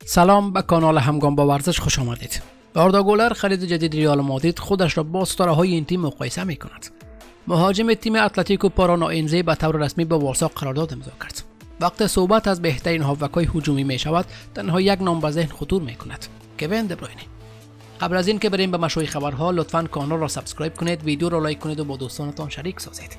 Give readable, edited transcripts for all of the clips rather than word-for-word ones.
سلام به کانال همگام با ورزش خوش آمدید. آردا گولر خرید جدید ریال مادرید خودش را با ستاره‌های این تیم مقایسه می‌کند. مهاجم تیم اتلتیکو پارانائنزه به طور رسمی با وارسا قرارداد امضا کرد. وقت صحبت از بهترین هافبک‌های هجومی می‌شود، تنها یک نام به ذهن خطور می‌کند: کوین دبروینه. قبل از اینکه بریم به مشروع خبرها، لطفاً کانال را سابسکرایب کنید، ویدیو را لایک کنید و با دوستانتان شریک سازید.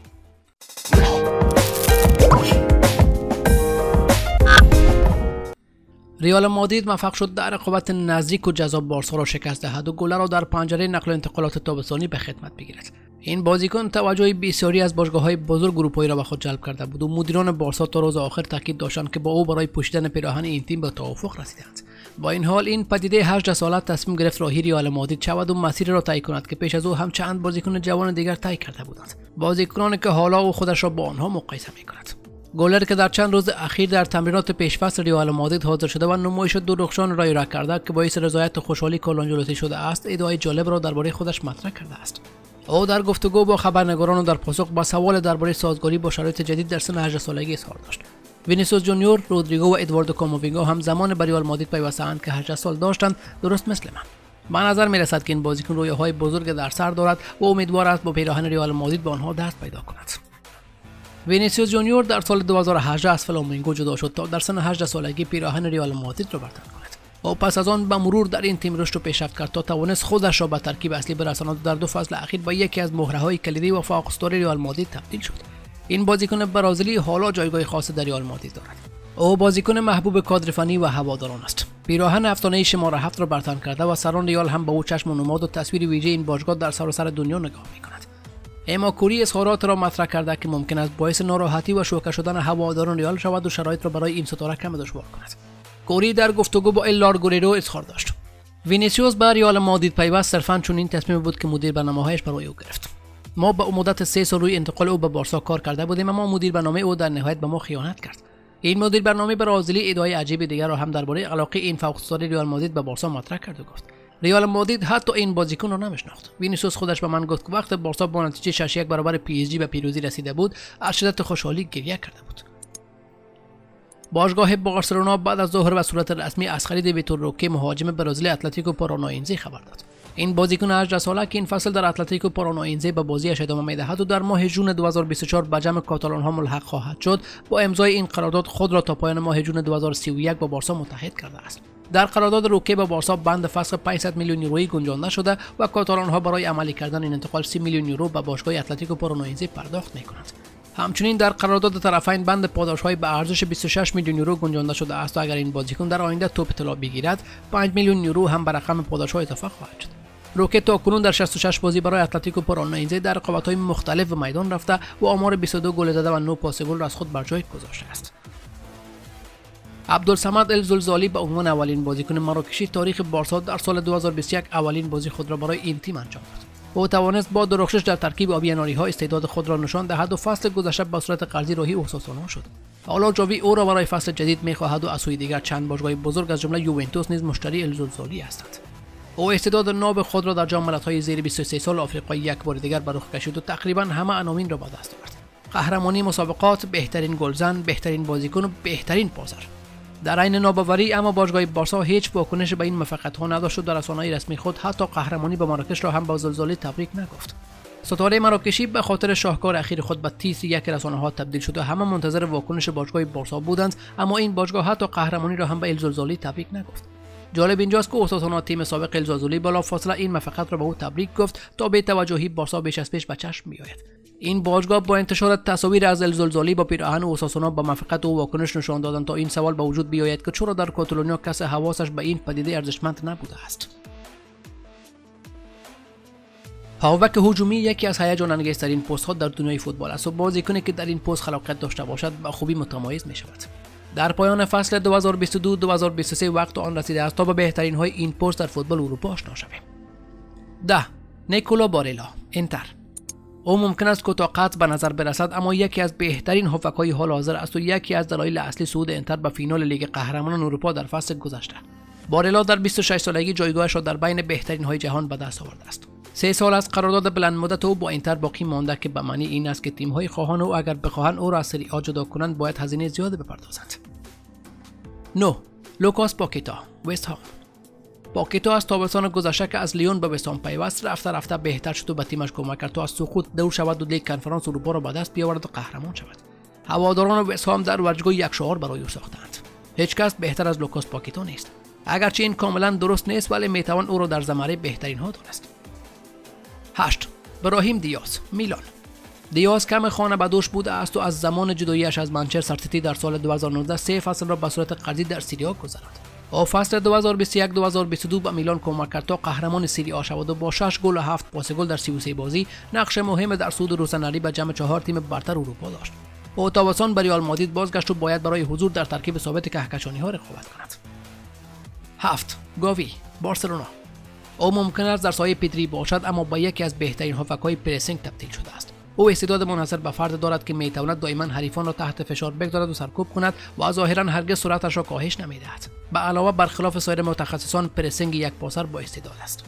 ریال مادرید موفق شد در رقابت نزدیک و جذاب بارسا را شکست دهد و گولر را در پنجره نقل و انتقالات تابستانی به خدمت بگیرد. این بازیکن توجه بسیاری از باشگاه‌های بزرگ اروپایی را به خود جلب کرده بود و مدیران بارسا تا روز آخر تاکید داشتند که با او برای پوشیدن پیراهن این تیم به توافق رسیدند. با این حال این پدیده 18 ساله تصمیم گرفت راهی ریال مادرید شود و مسیر را طی کند که پیش از او هم چند بازیکن جوان دیگر طی کرده بودند، بازیکنانی که حالا او خودش را با آنها مقایسه می‌کند. گولر که در چند روز اخیر در تمرینات پیش‌فصل ریال مادرید حاضر شده و نمایش درخشان رای را کرده که باعث رضایت و خوشحالی کارلو آنچلوتی شده است، ادعای جالب را درباره خودش مطرح کرده است. او در گفتگو با خبرنگاران و در پاسخ به سوال درباره سازگاری با شرایط جدید در سن 18 سالگی اظهار داشت. وینیسیوس جونیور، رودریگو و ادواردو کاماوینگا هم زمان به ریال مادرید پیوسته‌اند که 18 سال داشتند، درست مثل من. به نظر می‌رسد که این بازیکن رویاهای بزرگ در سر دارد و امیدوار است با پیراهن ریال مادرید به آنها دست پیدا کند. وینیسیوس جونیور در سال 2018 از فلامینگو جدا شد تا در سن 18 سالگی پیراهن ریال مادرید را بر تن کند. او پس از آن به مرور در این تیم رشد و پیشرفت کرد تا توانست خودش را به ترکیب اصلی برساند و در 2 فصل اخیر به یکی از مهره‌های کلیدی و فوق‌العاده ریال مادرید تبدیل شد. این بازیکن برازیلی حالا جایگاه خاص در ریال مادرید دارد. او بازیکن محبوب کادر فنی و هواداران است. پیراهن افسانه‌ای شماره 7 را بر تن کرده و سران ریال هم به او چشم و نماد و تصویر ویژه این باشگاه در سراسر دنیا نگاه می‌کنند. اما کوری اظهارات را مطرح کرده که ممکن است باعث ناراحتی و شوکه شدن هواداران ریال شود و شرایط را برای این ستاره کم دشوار کند. کوری در گفتگو با الار گوریرو اظهار داشت: وینیسیوس به ریال مادرید پیوست صرفاً چون این تصمیم بود که مدیر برنامه‌هایش برای او گرفت. ما به مدت 3 سال روی انتقال او به بارسا کار کرده بودیم، اما مدیر برنامه او در نهایت به ما خیانت کرد. این مدیر برنامه برازیلی ادعای عجیب دیگر را هم درباره علاقه این فوق‌العاده ریال مادرید به بارسا مطرح کرد و گفت: ریال مادرید حتی این بازیکن را نمیشناخت. وینیسیوس خودش به من گفت که وقت بارسا با نتیجه 6-1 برابر پی اس جی به پیروزی رسیده بود، از شدت خوشحالی گریه کرده بود. باشگاه بارسلونا بعد از ظهر به صورت رسمی از خرید ویتور روکه مهاجم برزیل اتلتیکو پارانائنزه خبر داد. این بازیکن 18 ساله که این فصل در اتلتیکو پارانائنزه به بازیش ادامه می‌دهد و در ماه ژوئن 2024 به جمع کاتالان‌ها ملحق خواهد شد، با امضای این قرارداد خود را تا پایان ماه ژوئن 2031 با بارسا متحد کرده است. در قرارداد روکه با بارسا بند فسخ 500 میلیون یورویی گنجانده شده و کاتالان‌ها برای عملی کردن این انتقال 30 میلیون یورو به باشگاه اتلتیکو پارانائنزه پرداخت می‌کنند. همچنین در قرارداد طرفین بند پاداش‌های به ارزش 26 میلیون یورو گنجانده شده است و اگر این بازیکن در آینده توپ طلا بگیرد، 5 میلیون یورو هم به رقم پاداش‌ها اضافه خواهد شد. روکه تاکنون در 66 بازی برای اتلتیکو پارانائنزه در رقابت‌های مختلف به میدان رفته و آمار 22 گل زده و 9 پاس گل را از خود بر جای گذاشته است. عبدالصمد الزلزالی به عنوان اولین بازیکن مراکشی تاریخ بارسا در سال 2021 اولین بازی خود را برای این تیم انجام داد. او توانست با درخشش در ترکیب آبیاناری‌ها استعداد خود را نشان دهد و فصل گذشته به صورت قرضی راهی اوساسونا شد. حالا جاوی او را برای فصل جدید می‌خواهد و از سوی دیگر چند باشگاه بزرگ از جمله یوونتوس نیز مشتری الزلزالی هستند. او استعداد ناب خود را در جام ملت‌های زیر 23 سال آفریقا یک بار دیگر به رخ کشید و تقریباً همه عناوین را به دست آورد: قهرمانی مسابقات، بهترین گلزن، بهترین بازیکن و بهترین پاسر. در عین ناباوری اما باشگاه بارسا هیچ واکنش به این موفقیت‌ها نداشت و در رسانه‌های رسمی خود حتی قهرمانی به مراکش را هم با زلزله تبریک نگفت. ستاره مراکشی به خاطر شاهکار اخیر خود به تیتر یک رسانه‌ها تبدیل شد و همه منتظر واکنش باشگاه بارسا بودند، اما این باشگاه حتی قهرمانی را هم به الزلزالی تبریک نگفت. جالب اینجاست که اوساسونا تیم سابق الزلزالی بلافاصله این موفقیت را به او تبریک گفت تا به توجهی بارسا بیش از پیش به چشم بیاید. این باشگاه با انتشار تصاویر از الزلزالی با پیراهن اوساسونا به موفقیت او واکنش نشان دادند تا این سوال به وجود بیاید که چرا در کاتالونیا کس حواسش به این پدیده ارزشمند نبوده است. هافبک هجومی یکی از هیجان انگیزترین پست‌ها در دنیای فوتبال است و بازیکنی که در این پست خلاقیت داشته باشد به خوبی متمایز می‌شود. در پایان فصل 2022-2023 وقت آن رسیده است تا به بهترین های این پست در فوتبال اروپا آشنا شویم. 10. نیکولا باریلا، اینتر. او ممکن است کوتاه قد به نظر برسد، اما یکی از بهترین هافبک‌های حال حاضر است و یکی از دلایل اصلی صعود اینتر به فینال لیگ قهرمانان اروپا در فصل گذشته. باریلا در 26 سالگی جایگاهش را در بین بهترین های جهان به دست آورده است. 3 سال از قرارداد بلند مدت او با اینتر باقی مانده که به معنی این است که تیم‌های خواهان او اگر بخواهند او را از سری آ جدا کنند باید هزینه زیادی بپردازند. 9. لوکاس پاکتا، وست هام. پاکتا از تابستان گذشته که از لیون به وست هام پیوست رفته بهتر شد و به تیمش کمک کرد تا از سقوط دور شود و لیگ کنفرانس اروپا را به دست بیاورد و قهرمان شود. هواداران وست هام در ورزشگاه یک شعار برای او ساختند: هیچ کس بهتر از لوکاس پاکتا نیست. اگرچه این کاملا درست نیست ولی میتوان او را در زمره بهترین ها دانست. 8. براهیم دیاز، میلان. دیاز کم خانه به دوش بوده است و از زمان جداییش از منچستر سیتی در سال 2019 3 فصل را به صورت قرضی در سری آ گذراند. او فصل 2021-2022 به میلان کمک کرد تا قهرمان سری آ شود و با 6 گل و 7 پاس گل در 33 بازی نقش مهم در صعود روسناری به جمع 4 تیم برتر اروپا داشت. او تابستان به ریال مادرید بازگشت و باید برای حضور در ترکیب ثابت کهکشانی‌ها رقابت کند. 7. گاوی، بارسلونا. او ممکن است در سایه پدری باشد اما با یکی از بهترین هافک‌های پرسینگ تبدیل شده است. او استعداد منحصر به فرد دارد که میتواند دائما حریفان را تحت فشار بگذارد و سرکوب کند و ظاهرا هرگز سرعتش را کاهش نمیدهد. به علاوه برخلاف سایر متخصصان پرسینگ یک پاسر با استعداد است.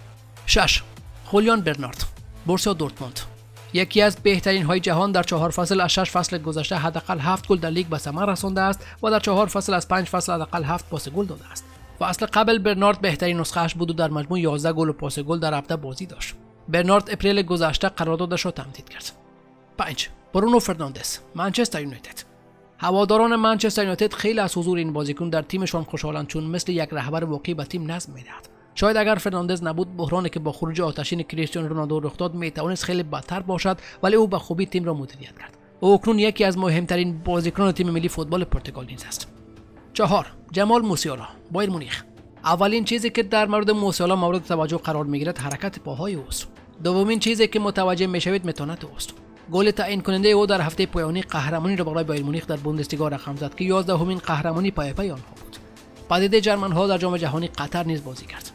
6. خولیان برنارد، بورسیا دورتموند. یکی از بهترین های جهان در 4 فصل از 6 فصل گذشته حداقل 7 گل در لیگ به ثمر رسانده است و در 4 فصل از 5 فصل حداقل 7 پاس گل داده است. فصل قبل برنارد بهترین نسخه‌اش بود و در مجموع 11 گل و پاس گل در 17 بازی داشت. برنارد اپریل گذشته قراردادش را تمدید کرد. 5. برونو فرناندز، منچستر یونایتد. هواداران منچستر یونایتد خیلی از حضور این بازیکن در تیمشان خوشحالند چون مثل یک رهبر واقعی به تیم نظم میدهد. شاید اگر فرناندز نبود بحرانی که با خروج آتشین کریستیانو رونالدو رخ داد میتوانست خیلی بدتر باشد ولی او به خوبی تیم را مدیریت کرد. او اکنون یکی از مهمترین بازیکنان تیم ملی فوتبال پرتغال نیز است. 4. جمال موسیالا، بایر مونیخ. اولین چیزی که در مورد موسیالا مورد توجه قرار میگیرد حرکت پاهای اوست. دومین چیزی که متوجه میشوید متانت اوست. گل تعیین کننده او در هفته پایانی قهرمانی را برای بایر مونیخ در بوندسلیگا رقم زد که 11مین قهرمانی پی آنها بود. پدیده جرمن‌ها در جام جهانی قطر نیز بازی کرد.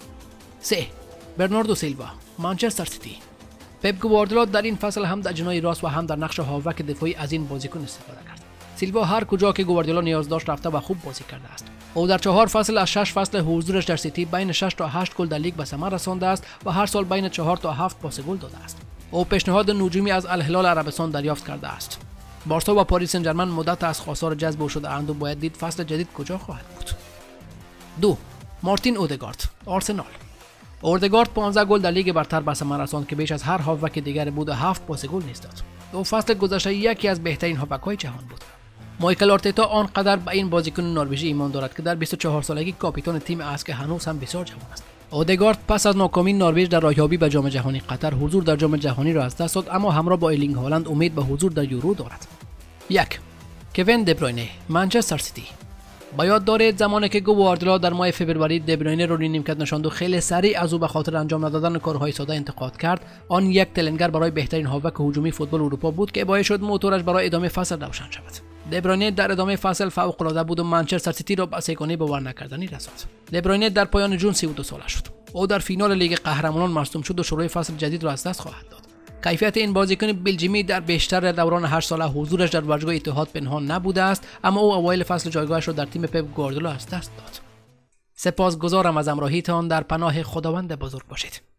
3. برناردو سیلوا، منچستر سیتی. پپ گواردیولا در این فصل هم در جناح راست و هم در نقش هافبک دفاعی از این بازیکن استفاده کرد. سیلوا هر کجا که گواردیولا نیاز داشت رفته و خوب بازی کرده است. او در 4 فصل از 6 فصل حضورش در سیتی بین 6 تا 8 گل در لیگ به ثمر رسانده است و هر سال بین 4 تا 7 پاس گل داده است. او پیشنهاد نجومی از الهلال عربستان دریافت کرده است. بارسا و پاریس سن ژرمن مدت از خواستار جذب شده اند و باید دید فصل جدید کجا خواهد بود. 2. مارتین اودگارد، آرسنال. اودگارد 15 گل در لیگ برتر به ثمر رساند که بیش از هر هافبک دیگر بود و 7 پاس گل نیز داد. او فصل گذشته یکی از بهترین هافبک‌های جهان بود. مایکل آرتتا آنقدر به این بازیکن نروژی ایمان دارد که در 24 سالگی کاپیتان تیم است که هنوز هم بسیار جوان است. اودگارد پس از ناکامی نروژ در راهیابی به جام جهانی قطر حضور در جام جهانی را از دست داد اما همراه با ایرلینگ هالند امید به حضور در یورو دارد. 1. کوین دبروینه، منچستر سیتی. با یاد دارید زمانی که گواردیولا در ماه فوریه دبروینه رو نیمکت نشاند و خیلی سریع از او به خاطر انجام ندادن کارهای ساده انتقاد کرد. آن یک تلنگر برای بهترین هافبک هجومی فوتبال اروپا بود که باعث شد موتورش برای ادامه فصل روشن شود. دبروینه در ادامه فصل فوق العاده بود و منچستر سیتی را به سه‌گانه باور نکردنی رساند. دبروینه در پایان جون 32 ساله شد. او در فینال لیگ قهرمانان مصدوم شد و شروع فصل جدید را از دست خواهد داد. کیفیت این بازیکن بلژیمی در بیشتر دوران 8 ساله حضورش در ورزشگاه اتحاد پنهان نبوده است اما او اوایل فصل جایگاهش را در تیم پپ گواردیولا از دست داد. سپاسگزارم از همراهیتان. در پناه خداوند بزرگ باشید.